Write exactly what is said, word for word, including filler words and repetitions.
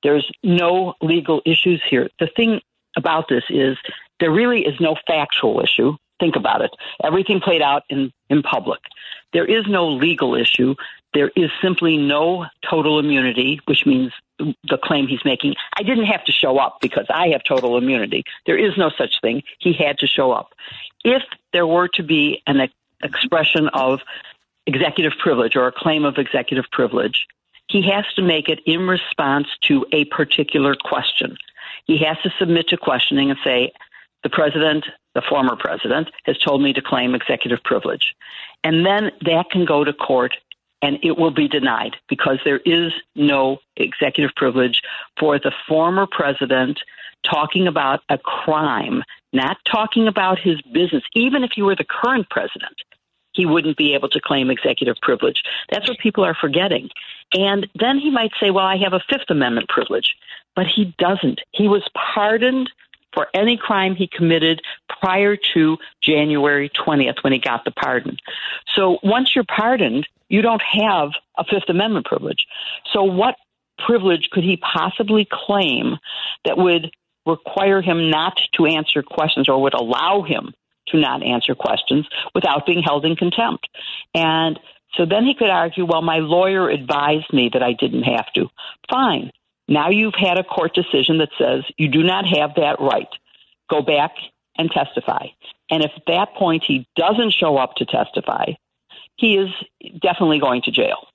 There's no legal issues here. The thing about this is there really is no factual issue. Think about it. Everything played out in, in public. There is no legal issue. There is simply no total immunity, which means the claim he's making, I didn't have to show up because I have total immunity. There is no such thing. He had to show up. If there were to be an ex- expression of executive privilege or a claim of executive privilege, he has to make it in response to a particular question. He has to submit to questioning and say, the president, the former president, has told me to claim executive privilege. And then that can go to court and it will be denied because there is no executive privilege for the former president talking about a crime, not talking about his business. Even if he were the current president, he wouldn't be able to claim executive privilege. That's what people are forgetting. And then he might say, well, I have a Fifth Amendment privilege, but he doesn't. He was pardoned for any crime he committed prior to January twentieth when he got the pardon. So once you're pardoned, you don't have a Fifth Amendment privilege. So what privilege could he possibly claim that would require him not to answer questions or would allow him to not answer questions without being held in contempt? And so then he could argue, well, my lawyer advised me that I didn't have to. Fine. Now you've had a court decision that says you do not have that right. Go back and testify. And if at that point he doesn't show up to testify, he is definitely going to jail.